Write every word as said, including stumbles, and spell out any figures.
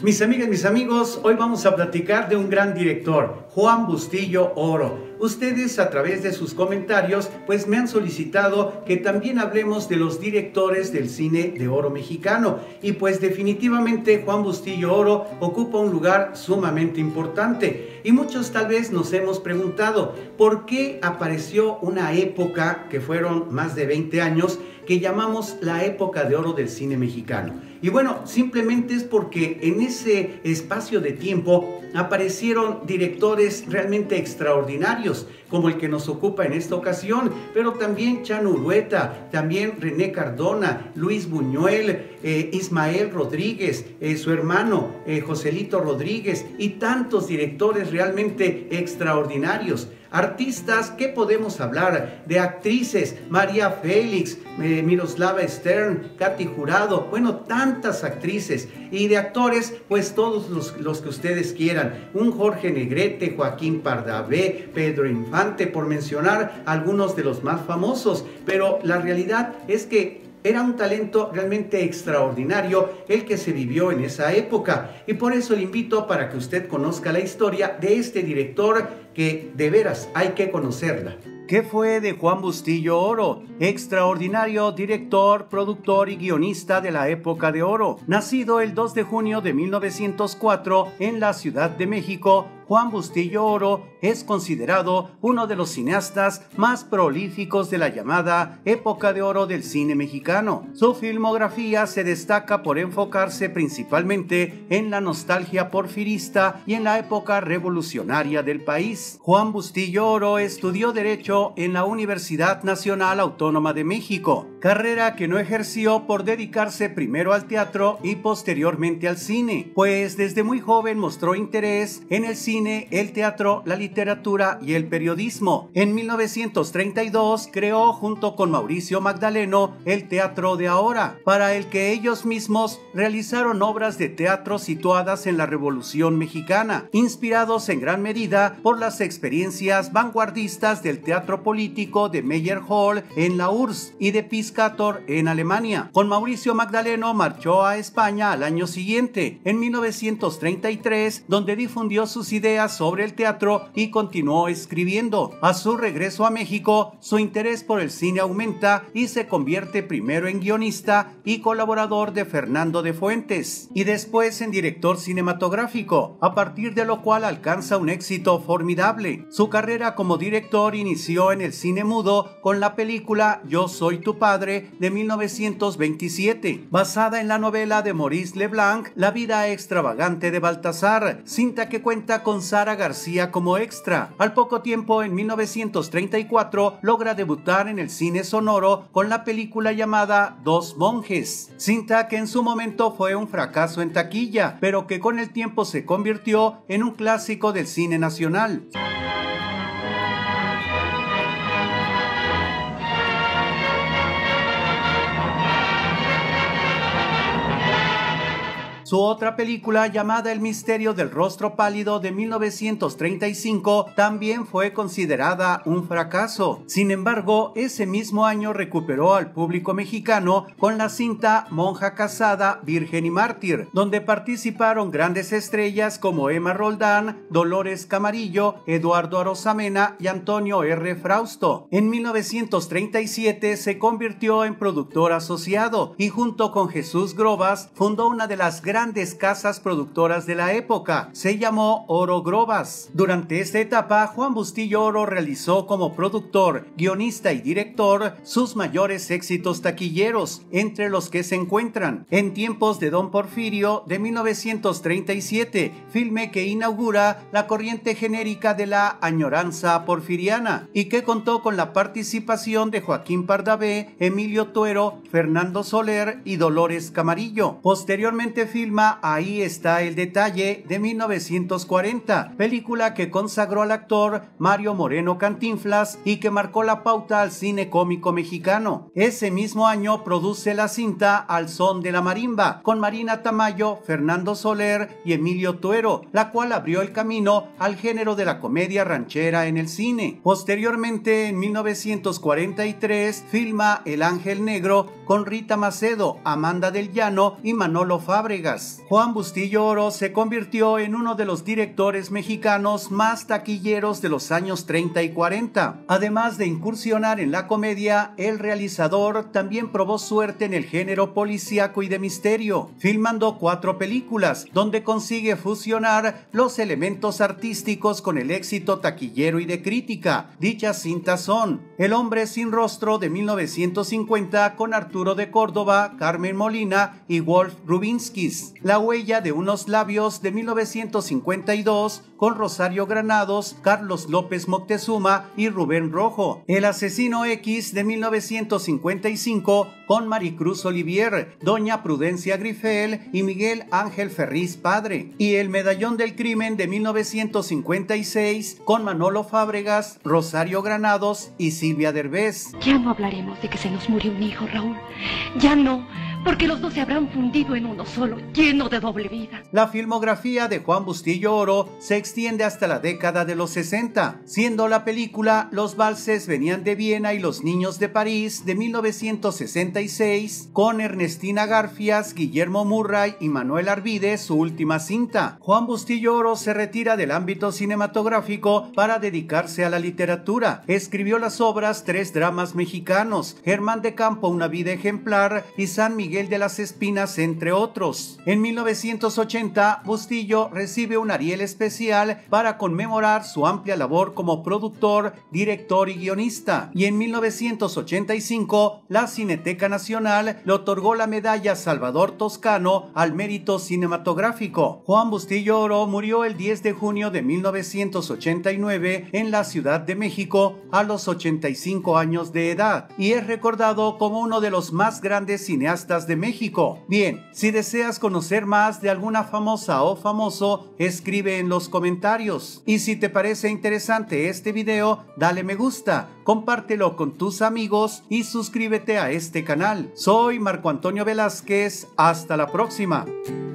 Mis amigas, mis amigos, hoy vamos a platicar de un gran director, Juan Bustillo Oro. Ustedes a través de sus comentarios pues me han solicitado que también hablemos de los directores del cine de oro mexicano y pues definitivamente Juan Bustillo Oro ocupa un lugar sumamente importante y muchos tal vez nos hemos preguntado ¿por qué apareció una época que fueron más de veinte años que llamamos la época de oro del cine mexicano? Y bueno, simplemente es porque en ese espacio de tiempo aparecieron directores realmente extraordinarios, como el que nos ocupa en esta ocasión, pero también Chano Urueta, también René Cardona, Luis Buñuel, eh, Ismael Rodríguez, eh, su hermano eh, Joselito Rodríguez y tantos directores realmente extraordinarios. Artistas, ¿qué podemos hablar? De actrices, María Félix, eh, Miroslava Stern, Katy Jurado, bueno, tantas actrices. Y de actores, pues todos los, los que ustedes quieran. Un Jorge Negrete, Joaquín Pardavé, Pedro Infante, por mencionar algunos de los más famosos. Pero la realidad es que era un talento realmente extraordinario el que se vivió en esa época y por eso le invito para que usted conozca la historia de este director que de veras hay que conocerla. ¿Qué fue de Juan Bustillo Oro? Extraordinario director, productor y guionista de la época de oro. Nacido el dos de junio de mil novecientos cuatro en la Ciudad de México, Juan Bustillo Oro es considerado uno de los cineastas más prolíficos de la llamada época de oro del cine mexicano. Su filmografía se destaca por enfocarse principalmente en la nostalgia porfirista y en la época revolucionaria del país. Juan Bustillo Oro estudió Derecho en la Universidad Nacional Autónoma de México, carrera que no ejerció por dedicarse primero al teatro y posteriormente al cine, pues desde muy joven mostró interés en el cine, el teatro, la literatura y el periodismo. En mil novecientos treinta y dos creó junto con Mauricio Magdaleno el Teatro de Ahora, para el que ellos mismos realizaron obras de teatro situadas en la Revolución Mexicana, inspirados en gran medida por las experiencias vanguardistas del teatro político de Meyerhold en la U R S S y de Piscator en Alemania. Con Mauricio Magdaleno marchó a España al año siguiente, en mil novecientos treinta y tres, donde difundió sus ideas sobre el teatro y continuó escribiendo. A su regreso a México, su interés por el cine aumenta y se convierte primero en guionista y colaborador de Fernando de Fuentes, y después en director cinematográfico, a partir de lo cual alcanza un éxito formidable. Su carrera como director inició en el cine mudo con la película Yo soy tu padre de mil novecientos veintisiete, basada en la novela de Maurice Leblanc, La vida extravagante de Baltasar, cinta que cuenta con Sara García como extra. Al poco tiempo, en mil novecientos treinta y cuatro, logra debutar en el cine sonoro con la película llamada Dos monjes, cinta que en su momento fue un fracaso en taquilla, pero que con el tiempo se convirtió en un clásico del cine nacional. Su otra película, llamada El misterio del rostro pálido de mil novecientos treinta y cinco, también fue considerada un fracaso. Sin embargo, ese mismo año recuperó al público mexicano con la cinta Monja casada, virgen y mártir, donde participaron grandes estrellas como Emma Roldán, Dolores Camarillo, Eduardo Arosamena y Antonio R. Frausto. En mil novecientos treinta y siete se convirtió en productor asociado y junto con Jesús Grobas fundó una de las grandes grandes casas productoras de la época. Se llamó Oro Grobas. Durante esta etapa, Juan Bustillo Oro realizó como productor, guionista y director sus mayores éxitos taquilleros, entre los que se encuentran En tiempos de Don Porfirio de mil novecientos treinta y siete, filme que inaugura la corriente genérica de la añoranza porfiriana y que contó con la participación de Joaquín Pardavé, Emilio Tuero, Fernando Soler y Dolores Camarillo. Posteriormente filma Ahí está el detalle de mil novecientos cuarenta, película que consagró al actor Mario Moreno Cantinflas y que marcó la pauta al cine cómico mexicano. Ese mismo año produce la cinta Al son de la marimba, con Marina Tamayo, Fernando Soler y Emilio Tuero, la cual abrió el camino al género de la comedia ranchera en el cine. Posteriormente, en mil novecientos cuarenta y tres, filma El ángel negro con Rita Macedo, Amanda del Llano y Manolo Fábregas. películas. Juan Bustillo Oro se convirtió en uno de los directores mexicanos más taquilleros de los años treinta y cuarenta. Además de incursionar en la comedia, el realizador también probó suerte en el género policíaco y de misterio, filmando cuatro películas, donde consigue fusionar los elementos artísticos con el éxito taquillero y de crítica. Dichas cintas son El hombre sin rostro de mil novecientos cincuenta con Arturo de Córdoba, Carmen Molina y Wolf Rubinskis, La huella de unos labios de mil novecientos cincuenta y dos con Rosario Granados, Carlos López Moctezuma y Rubén Rojo, El asesino X de mil novecientos cincuenta y cinco con Maricruz Olivier, Doña Prudencia Grifel y Miguel Ángel Ferriz Padre, y El medallón del crimen de mil novecientos cincuenta y seis con Manolo Fábregas, Rosario Granados y Silvia Derbez. Ya no hablaremos de que se nos murió un hijo, Raúl. Ya no, porque los dos se habrán fundido en uno solo, lleno de doble vida. La filmografía de Juan Bustillo Oro se extiende hasta la década de los sesenta, siendo la película Los valses venían de Viena y Los niños de París de mil novecientos sesenta y seis, con Ernestina Garfias, Guillermo Murray y Manuel Arvide su última cinta. Juan Bustillo Oro se retira del ámbito cinematográfico para dedicarse a la literatura. Escribió las obras Tres dramas mexicanos, Germán de Campo, Una vida ejemplar y San Miguel de las Espinas, entre otros. En mil novecientos ochenta, Bustillo recibe un Ariel especial para conmemorar su amplia labor como productor, director y guionista. Y en mil novecientos ochenta y cinco, la Cineteca Nacional le otorgó la medalla Salvador Toscano al mérito cinematográfico. Juan Bustillo Oro murió el diez de junio de mil novecientos ochenta y nueve en la Ciudad de México a los ochenta y cinco años de edad y es recordado como uno de los más grandes cineastas de México. Bien, si deseas conocer más de alguna famosa o famoso, escribe en los comentarios. Y si te parece interesante este video, dale me gusta, compártelo con tus amigos y suscríbete a este canal. Soy Marco Antonio Velázquez, hasta la próxima.